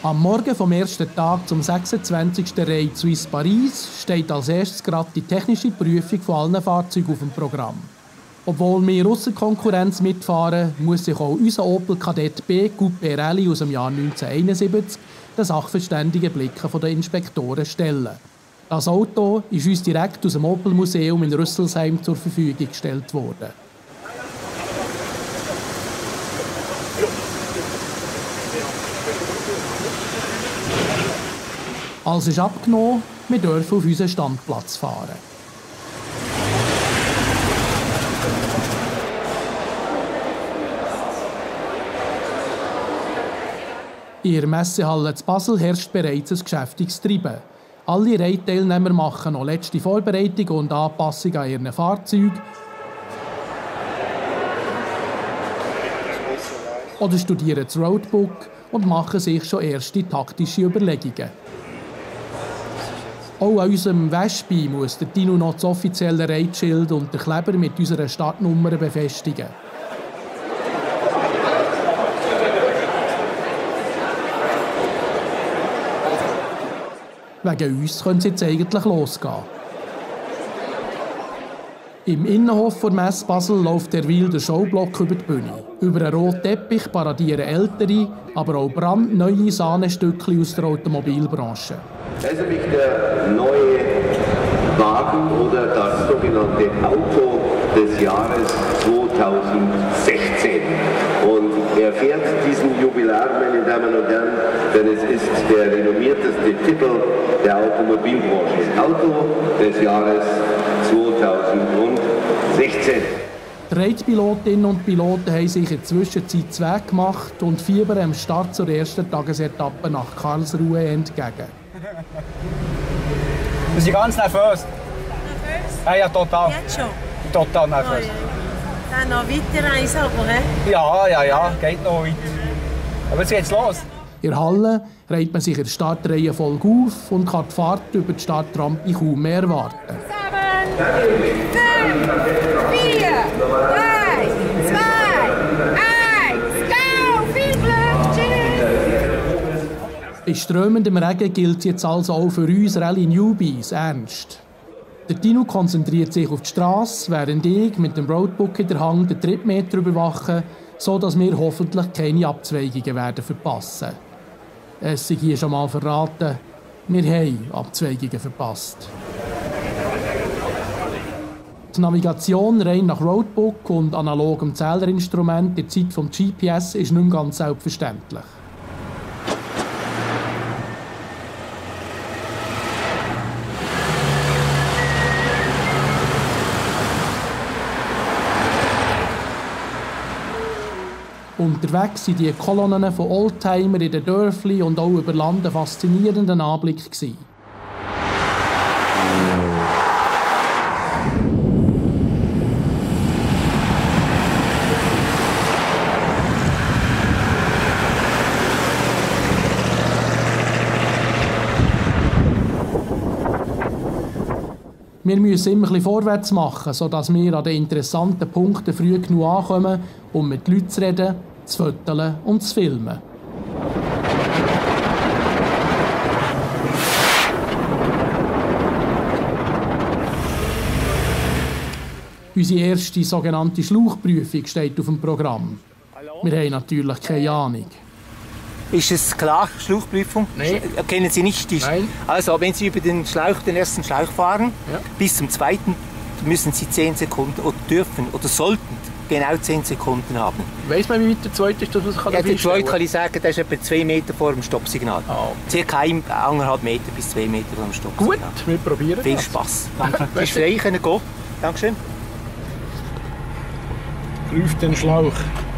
Am Morgen vom ersten Tag zum 26. Raid Suisse Paris steht als erstes gerade die technische Prüfung von allen Fahrzeugen auf dem Programm. Obwohl wir ausser Konkurrenz mitfahren, muss sich auch unser Opel Kadett B Coupé Rallye aus dem Jahr 1971 den sachverständigen Blicken der Inspektoren stellen. Das Auto ist uns direkt aus dem Opel Museum in Rüsselsheim zur Verfügung gestellt worden. Alles ist abgenommen, wir dürfen auf unseren Standplatz fahren. In der Messehalle zu Basel herrscht bereits ein geschäftiges Treiben. Alle Reitteilnehmer machen noch letzte Vorbereitungen und Anpassungen an ihren Fahrzeugen oder studieren das Roadbook und machen sich schon erste taktische Überlegungen. Auch an unserem Wespe muss der Dino noch das offizielle Reitschild und den Kleber mit unserer Startnummer befestigen. Wegen uns könnte es jetzt eigentlich losgehen. Im Innenhof der Messe Basel läuft derweil der Showblock über die Bühne. Über einen roten Teppich paradieren ältere, aber auch brandneue Sahnestückchen aus der Automobilbranche. Das ist nämlich der neue Wagen oder das sogenannte Auto des Jahres 2016. Und er fährt diesen Jubilar, meine Damen und Herren, denn es ist der renommierteste Titel der Automobilbranche. Auto des Jahres 2016. Die Reitpilotinnen und Piloten haben sich in der Zwischenzeit zu Weg gemacht und fiebern am Start zur ersten Tagesetappe nach Karlsruhe entgegen. Wir sind ganz nervös. Nervös? Ja, total. Jetzt schon? Total nervös. Oh, ja. Dann noch weiterreisen, aber, he? Ja, geht noch weiter. Aber jetzt geht's los. In der Halle reiht man sich in der Startreihe voll auf und kann die Fahrt über die Startrampe kaum mehr erwarten. 7, 5, 4, 3, 2, 1, go! Viel Glück! Tschüss! In strömendem Regen gilt es jetzt also auch für uns Rallye-Newbies ernst. Der Dino konzentriert sich auf die Strasse, während ich mit dem Roadbook in der Hand den Trittmeter überwache, sodass wir hoffentlich keine Abzweigungen werden verpassen. Es sei hier schon mal verraten, wir haben Abzweigungen verpasst. Die Navigation rein nach Roadbook und analogem Zählerinstrument in der Zeit vom GPS ist nicht mehr ganz selbstverständlich. Unterwegs sind die Kolonnen von Oldtimer in den Dörfli und auch über Land ein faszinierender Anblick gewesen. Wir müssen immer ein bisschen vorwärts machen, sodass wir an den interessanten Punkten früh genug ankommen, um mit Leuten zu reden, zu fotografieren und zu filmen. Unsere erste sogenannte Schlauchprüfung steht auf dem Programm. Wir haben natürlich keine Ahnung. Ist es klar, Schlauchprüfung? Nein. Kennen Sie nicht? Nein. Also, wenn Sie über den ersten Schlauch fahren, Ja. bis zum zweiten müssen Sie 10 Sekunden oder dürfen oder sollten genau 10 Sekunden haben. Weiss man, wie weit der zweite ist, dass man sich Ja, der zweite kann ich sagen, der ist etwa 2 Meter vor dem Stoppsignal. Oh. Circa 1,5 Meter bis 2 Meter vor dem Stoppsignal. Gut, wir probieren Viel das. Spaß. Danke. Du bist frei, können gehen. Dankeschön. Prüft den Schlauch.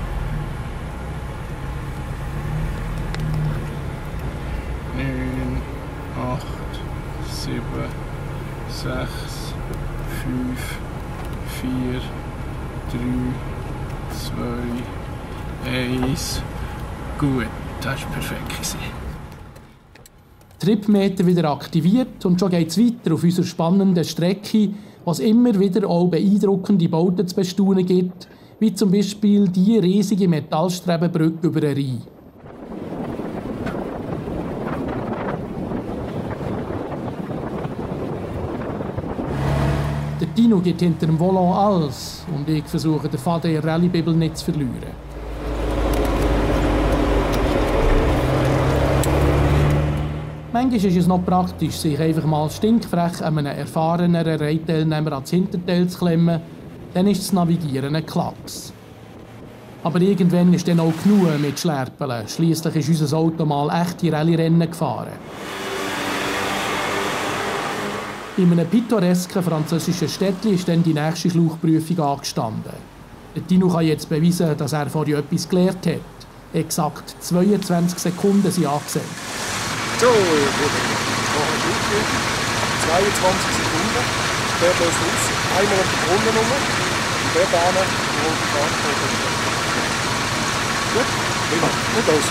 Neun, 8, 7, 6, 5, 4, 3, 2, 1. Gut, das war perfekt. Tripmeter wieder aktiviert und schon geht es weiter auf unserer spannenden Strecke, was immer wieder auch beeindruckende Bauten zu bestaunen gibt, wie zum Beispiel die riesige Metallstrebenbrücke über den Rhein. Dino geht hinter dem Volant alles und ich versuche, den Faden in der Rallye-Bibel nicht zu verlieren. Manchmal ist es noch praktisch, sich einfach mal stinkfrech an einem erfahreneren Reitteilnehmer ans Hinterteil zu klemmen, dann ist das Navigieren ein Klacks. Aber irgendwann ist dann auch genug mit Schlerpeln. Schliesslich ist unser Auto mal echte Rallye-Rennen gefahren. In einem pittoresken französischen Städtchen ist dann die nächste Schlauchprüfung angestanden. Der Dino kann jetzt beweisen, dass er vorher etwas gelernt hat. Exakt 22 Sekunden sind angesagt. So, gut. 22 Sekunden. Dort löst aus. Einmal auf die Grundennummer. Und dort hinten die rote Karte. Gut, prima. Und los.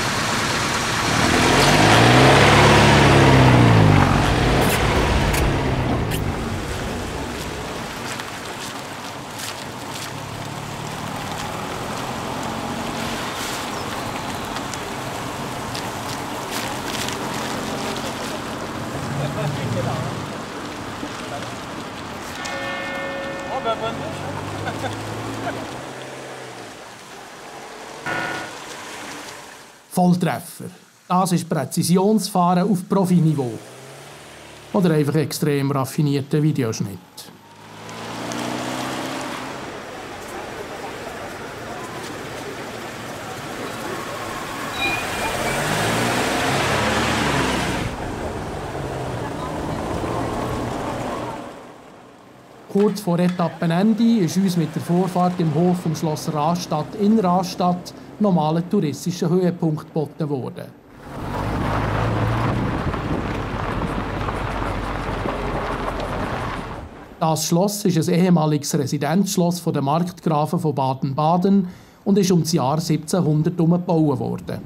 Volltreffer. Das ist Präzisionsfahren auf Profiniveau. Oder einfach extrem raffinierter Videoschnitt. Kurz vor Etappenende ist uns mit der Vorfahrt im Hof vom Schloss Rastatt in Rastatt normaler touristischer Höhepunkt geboten worden. Das Schloss ist ein ehemaliges Residenzschloss der Markgrafen von Baden-Baden und ist um das Jahr 1700 umgebaut worden.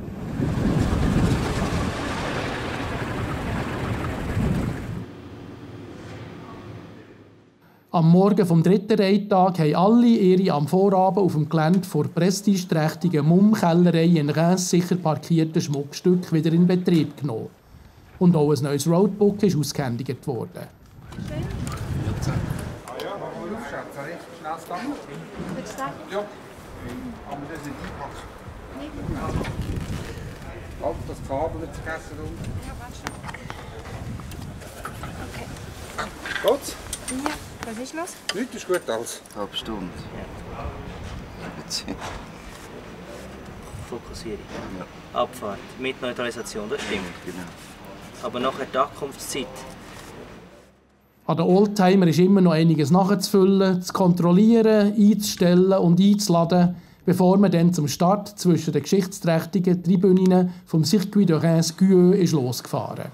Am Morgen vom dritten Reittag haben alle ihre am Vorabend auf dem Gelände vor prestigeträchtigen Mumm-Kellerei in Reims sicher parkierten Schmuckstücke wieder in Betrieb genommen. Und auch ein neues Roadbook ist ausgehändigt worden. Ja, aber das ist nicht gepackt. Halt das Kabel nicht vergessen. Geht's? Ja, was ist los? Nichts ist gut alles. Halbe Stunde. Fokussierung. Ja. Abfahrt mit Neutralisation, das stimmt. Genau. Aber nachher die Ankunftszeit. An den Oldtimer ist immer noch einiges nachzufüllen, zu kontrollieren, einzustellen und einzuladen, bevor man dann zum Start zwischen den geschichtsträchtigen Tribünen vom Circuit de Reims-Gueux ist losgefahren.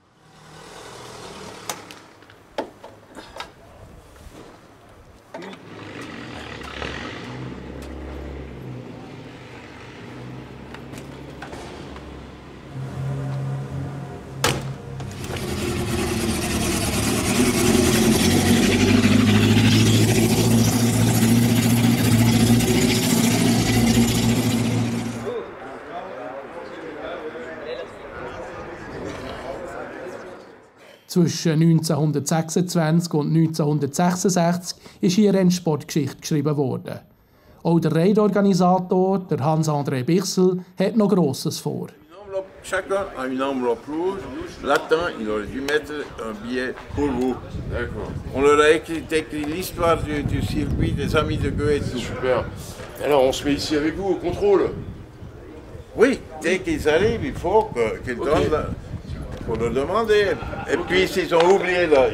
Zwischen 1926 und 1966 ist hier Rennsportgeschichte geschrieben worden. Auch der Reidorganisator, der Hans-André Bichsel, hat noch Grosses vor. Chacun a une enveloppe rouge. Latin, il aurait dû mettre un billet pour vous. D'accord. On leur a écrit l'histoire du circuit des Amis de Goethe. Super. Alors on se met ici avec vous au contrôle. Oui, dès qu'ils arrivent, il faut qu'ils donnent. Pour leur demander. Et puis s'ils ont oublié là.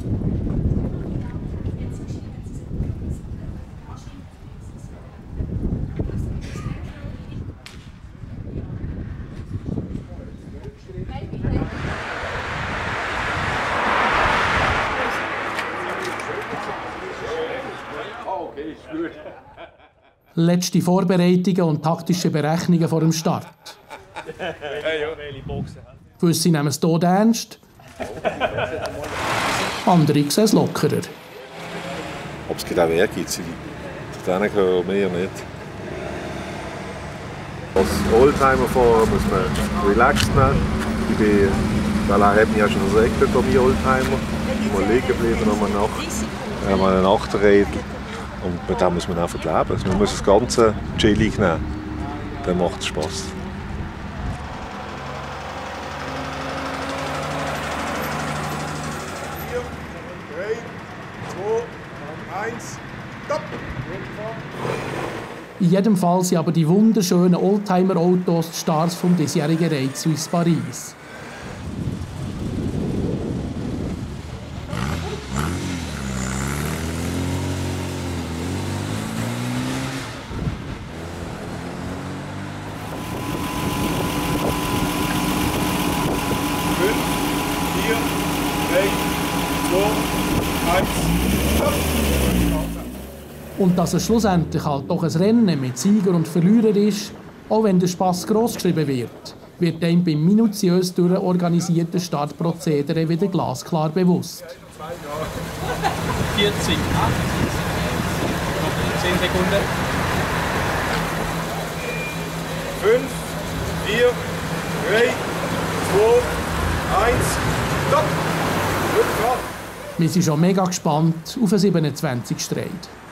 Letzte Vorbereitungen und taktische Berechnungen vor dem Start. Gewisse nehmen es hier ernst, andere sehen es lockerer. Ob es genau wer gibt, denen gehören wir nicht. Als Oldtimer-Fahrer muss man relaxed nehmen. Bei La hat mich ja schon gesagt, bei mir Oldtimer. mal liegen bleiben um eine Nacht. Wir haben eine Nachträdel und mit dem muss man einfach leben. Also man muss das Ganze chillig nehmen. Dann macht es Spass. 4, 3, 2, 1, stopp! In jedem Fall sind aber die wunderschönen Oldtimer-Autos die Stars vom diesjährigen Race Suisse Paris. Und dass es schlussendlich halt doch ein Rennen mit Sieger und Verlierer ist, auch wenn der Spass gross geschrieben wird einem beim minutiös durchorganisierten Startprozedere wieder glasklar bewusst. 40, 10 Sekunden. 5, 4, 3, 2, 1, stopp! Gut, klar. Wir sind schon mega gespannt auf den 27. Streit.